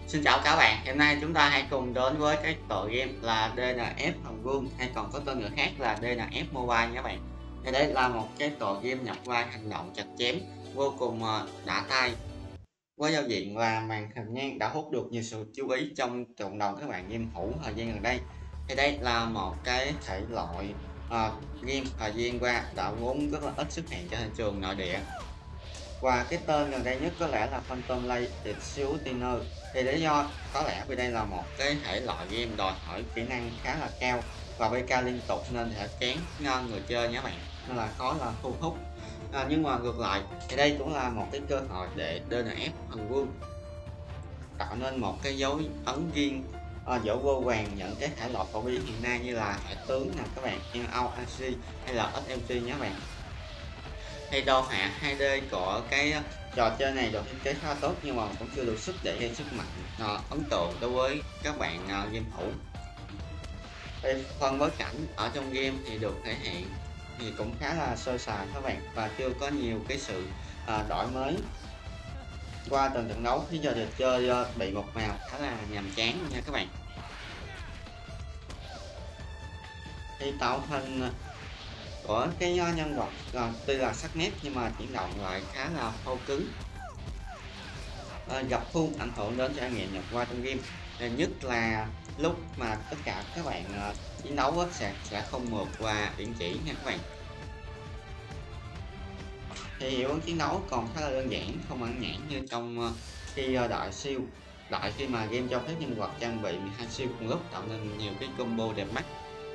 Xin chào các bạn, hôm nay chúng ta hãy cùng đến với cái tựa game là DNF Hồng Vương hay còn có tên gọi khác là DNF Mobile nha các bạn. Thì đây là một cái tựa game nhập vai hành động chặt chém vô cùng đã tay với giao diện và màn hình ngang đã hút được nhiều sự chú ý trong cộng đồng các bạn game thủ thời gian gần đây. Thì đây là một cái thể loại game thời gian qua đã vốn rất là ít xuất hiện trên thị trường nội địa, và cái tên gần đây nhất có lẽ là Phantom Blade Shooter. Thì lý do có lẽ vì đây là một cái thể loại game đòi hỏi kỹ năng khá là cao và PK liên tục nên sẽ kén người chơi nhé bạn, nên là khó là thu hút. Nhưng mà ngược lại thì đây cũng là một cái cơ hội để DNF Hồng Vương tạo nên một cái dấu ấn riêng, dấu vô vàng những cái thể loại phổ biến hiện nay như là hệ tướng nè các bạn, LRC hay là SMG nhé bạn. Thì đồ họa 2D của cái trò chơi này được thiết kế khá tốt nhưng mà cũng chưa được sức để gây sức mạnh ấn tượng đối với các bạn game thủ. Về phần bối cảnh ở trong game thì được thể hiện thì cũng khá là sơ sài các bạn, và chưa có nhiều cái sự đổi mới qua từng trận đấu, khiến cho trò chơi bị một màu khá là nhàm chán nha các bạn. Thì tạo hình của cái nhân vật tuy là sắc nét nhưng mà chuyển động lại khá là thô cứng, gặp khuôn ảnh hưởng đến trải nghiệm nhập vai trong game. Nhất là lúc mà tất cả các bạn chiến đấu sẽ không mượt và uyển chỉ nha các bạn. Thì hiệu ứng chiến đấu còn khá là đơn giản, không mãn nhãn như trong khi đợi siêu đợi khi mà game cho phép nhân vật trang bị 12 siêu cùng lúc, tạo nên nhiều cái combo đẹp mắt.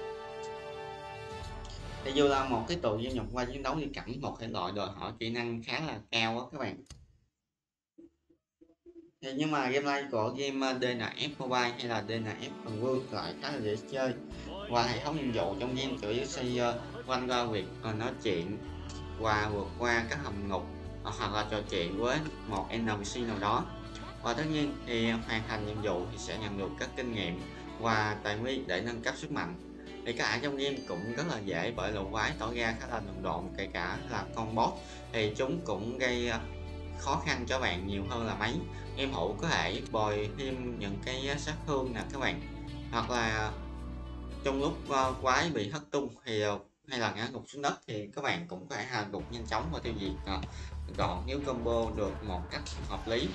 Thì dù là một cái tựa game nhập vai chiến đấu như cảnh, một thể loại đòi hỏi kỹ năng khá là cao á các bạn. Thì nhưng mà gameplay của game DNF Mobile hay là DNF Hồng Vương lại khá là dễ chơi, và hệ thống nhiệm vụ trong game chủ yếu xoay quanh qua việc nói chuyện và vượt qua các hầm ngục, hoặc là trò chuyện với một NPC nào đó. Và tất nhiên thì hoàn thành nhiệm vụ thì sẽ nhận được các kinh nghiệm và tài nguyên để nâng cấp sức mạnh. Thì các ải trong game cũng rất là dễ, bởi lũ quái tỏ ra khá là đần độn, kể cả là con boss thì chúng cũng gây khó khăn cho bạn nhiều hơn là mấy. Em hữu có thể bồi thêm những cái sát thương nè các bạn, hoặc là trong lúc quái bị hất tung thì hay là ngã gục xuống đất thì các bạn cũng có thể hạ gục nhanh chóng và tiêu diệt gọn nếu combo được một cách hợp lý.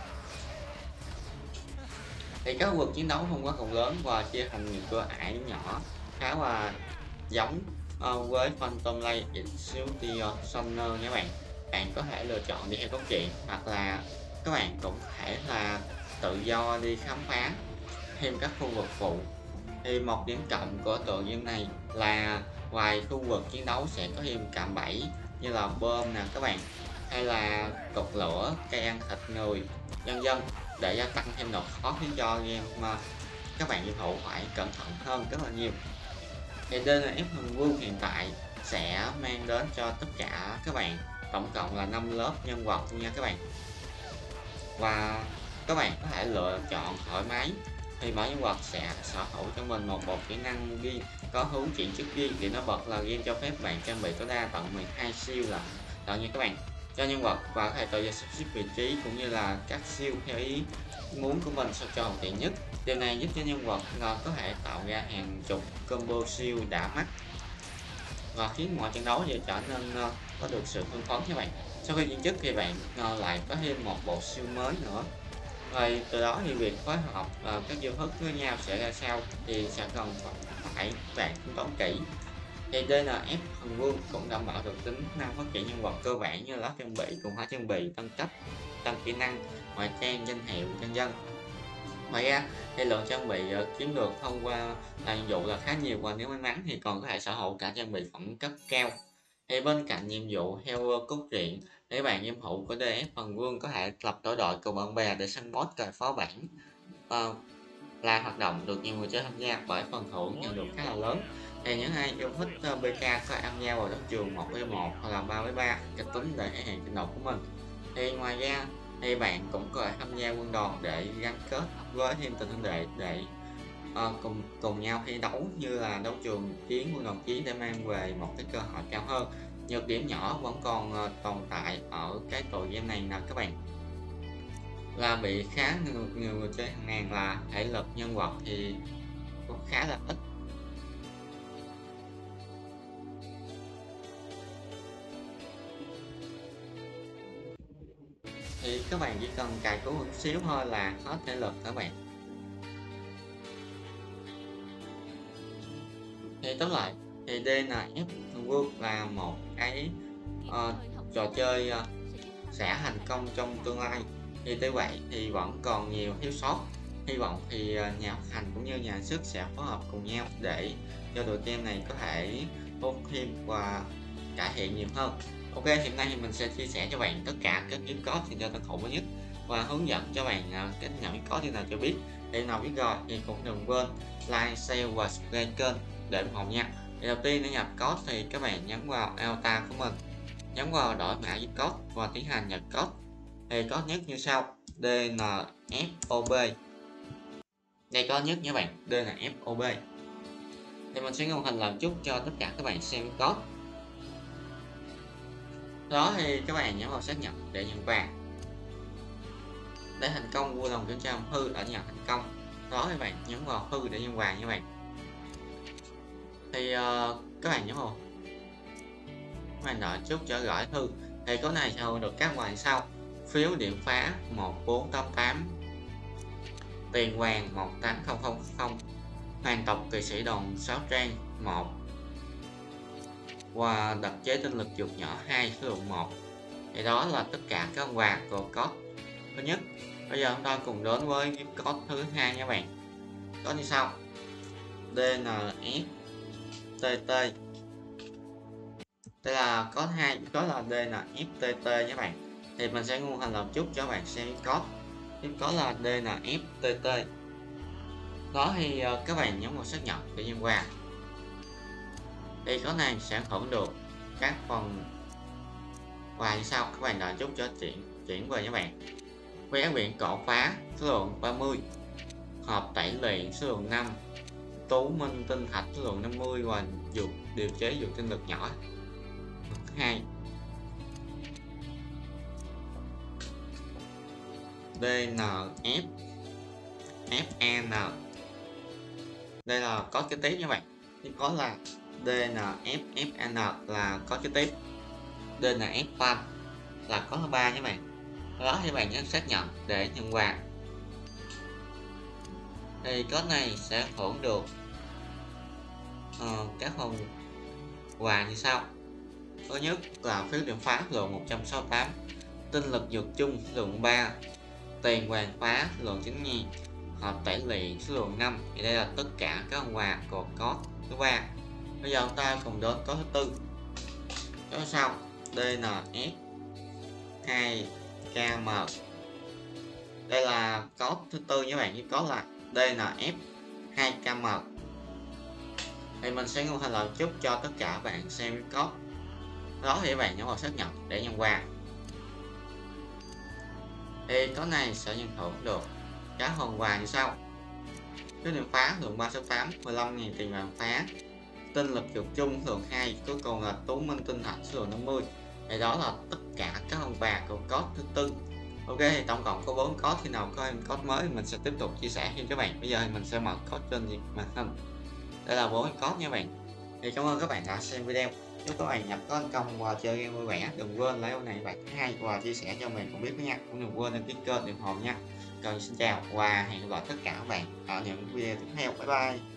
Thì các khu vực chiến đấu không quá rộng lớn và chia thành nhiều cửa ải nhỏ, khá là giống với Phantom Blade Executioner nha bạn. Bạn có thể lựa chọn đi theo cốt truyện, hoặc là các bạn cũng có thể là tự do đi khám phá thêm các khu vực phụ. Thì một điểm cộng của tựa game này là ngoài khu vực chiến đấu sẽ có thêm cạm bẫy như là bom nè các bạn, hay là cột lửa, cây ăn thịt người, vân vân, để gia tăng thêm độ khó, khiến cho game mà các bạn game thủ phải cẩn thận hơn rất là nhiều. Thì DNF Hồng Vương hiện tại sẽ mang đến cho tất cả các bạn tổng cộng là 5 lớp nhân vật nha các bạn, và các bạn có thể lựa chọn thoải mái. Thì mỗi nhân vật sẽ sở hữu cho mình một bộ kỹ năng riêng, có hướng chuyển chức riêng. Điểm nổi bật là game cho phép bạn trang bị tối đa tận 12 siêu là như các bạn cho nhân vật, và có thể tự do sắp xếp vị trí cũng như là các siêu theo ý muốn của mình sao cho thuận tiện nhất. Điều này giúp cho nhân vật có thể tạo ra hàng chục combo siêu đã mắt, và khiến mọi trận đấu đều trở nên có được sự hưng phấn các bạn. Sau khi chuyển chức thì bạn lại có thêm một bộ siêu mới nữa, rồi từ đó thì việc phối hợp các chiêu thức với nhau sẽ ra sao thì sẽ cần phải bạn tính toán kỹ. Thì DNF Hồng Vương cũng đảm bảo được tính năng phát triển nhân vật cơ bản như là trang bị cùng hóa trang bị, tăng cấp, tăng kỹ năng, ngoại trang, danh hiệu, vân vân. Ngoài ra thì lượng trang bị kiếm được thông qua là nhiệm vụ là khá nhiều, và nếu may mắn thì còn có thể sở hữu cả trang bị phẩm cấp cao. Thì bên cạnh nhiệm vụ theo cốt truyện, để bạn game thủ của DNF Hồng Vương có thể lập tổ đội cùng bạn bè để săn boss cày phó bản, là hoạt động được nhiều người chơi tham gia, bởi phần thưởng nhận được khá là lớn. Thì những ai yêu thích PK có thể tham gia vào đấu trường 1v1 hoặc là 3v3 kịch tính để thể hiện trình độ của mình. Thì ngoài ra thì bạn cũng có thể tham gia quân đoàn để gắn kết với thêm tình huynh đệ, để cùng nhau thi đấu như là đấu trường chiến, quân đoàn chiến, để mang về một cái cơ hội cao hơn. Nhược điểm nhỏ vẫn còn tồn tại ở cái tựa game này nè các bạn. là bị khá nhiều người chơi hàng ngàn, là thể lực nhân vật thì cũng khá là ít. Thì các bạn chỉ cần cài cú một xíu thôi là hết thể lực các bạn. Thì tóm lại thì DNF World là một cái trò chơi sẽ thành công trong tương lai. Thì tuy vậy thì vẫn còn nhiều thiếu sót. Hy vọng thì nhà phát hành cũng như nhà xuất sẽ phối hợp cùng nhau để cho đội game này có thể tốt thêm và cải thiện nhiều hơn. Ok, hiện nay thì mình sẽ chia sẻ cho bạn tất cả các gift code thì cho tân thủ mới nhất và hướng dẫn cho bạn cách nhận gift code như nào cho biết. Để nào biết rồi thì cũng đừng quên like, share và subscribe kênh để ủng hộ nha. Thì đầu tiên để nhập code thì các bạn nhấn vào avatar của mình, nhấn vào đổi mã gift code và tiến hành nhập code. Thì có nhất như sau: DNFOB. Đây có nhất nha bạn, DNFOB. Thì mình sẽ ngôn hình làm chút cho tất cả các bạn xem code. Đó thì các bạn nhấn vào xác nhận để nhận vàng. Để thành công vui lòng kiểm tra hư ở nhận thành công. Đó thì bạn nhấn vào hư để nhận vàng nha bạn. Thì các bạn nhấn vào, các bạn đợi chút cho gửi thư. Thì có này sẽ được các ngoài sau: phiếu điểm phá 1488, tiền vàng 18000, hoàng tộc kỵ sĩ đoàn 6 trang 1 và đặc chế tinh lực chuột nhỏ 2 số lượng 1. Thì đó là tất cả các quà của code thứ nhất. Bây giờ chúng ta cùng đến với gift code thứ hai nha bạn. Có như sau: DNFTT. Đây là code 2, đó là DNFTT nhé bạn. Thì mình sẽ ngôn hình làm chút cho bạn xem code. Code là DNFTT. Đó thì các bạn nhấn vào xác nhận để nhận quà. Thì có này sẽ hưởng được các phần quà như sau. Các bạn đợi chút cho chuyển về nhé bạn. Vé biển cỏ phá số lượng 30, hộp tẩy luyện số lượng 5, tú minh tinh thạch số lượng 50 và dược điều chế dược tinh lực nhỏ 2. DNF FN. Đây là có cái tiếp nha bạn. Thì có là DNFFN là có cái tiếp. DNF fan là có 3 nha bạn. Đó thì bạn nhấn xác nhận để nhận quà. Thì code này sẽ hưởng được các phần quà như sau. Thứ nhất là phiếu điểm phá lượng 168, tinh lực dược chung lượng 3, tiền vàng phá lượng 9.000, hộp tẩy luyện số lượng 5. Thì đây là tất cả các quà của code thứ ba. Bây giờ chúng ta cùng đến code thứ tư. Đó sau DNF 2KM. Đây là code thứ tư nha bạn, với code là DNF 2KM. Thì mình sẽ ngôn hình làm chút cho tất cả bạn xem code. Đó thì các bạn nhấn vào xác nhận để nhận quà. Thì code này sẽ nhận thưởng được các phần quà như sau: phiếu điểm phá lượng 368, 15.000 tiền vàng phá, tinh lực dược chung lượng 2, cuối cùng là tú minh tinh thạch số lượng 50. Thì đó là tất cả các phần quà của code thứ tư. Ok, thì tổng cộng có 4 code. Khi nào có em code mới mình sẽ tiếp tục chia sẻ thêm các bạn. Bây giờ thì mình sẽ mở code trên màn hình. Đây là 4 code nha bạn. Thì cảm ơn các bạn đã xem video. Nếu các bạn nhập có thành công và chơi game vui vẻ, đừng quên like này bạn hay và chia sẻ cho mình cũng biết nha. Cũng đừng quên đăng ký kênh để ủng hộ nha. Còn xin chào và hẹn gặp lại tất cả các bạn ở những video tiếp theo. Bye bye.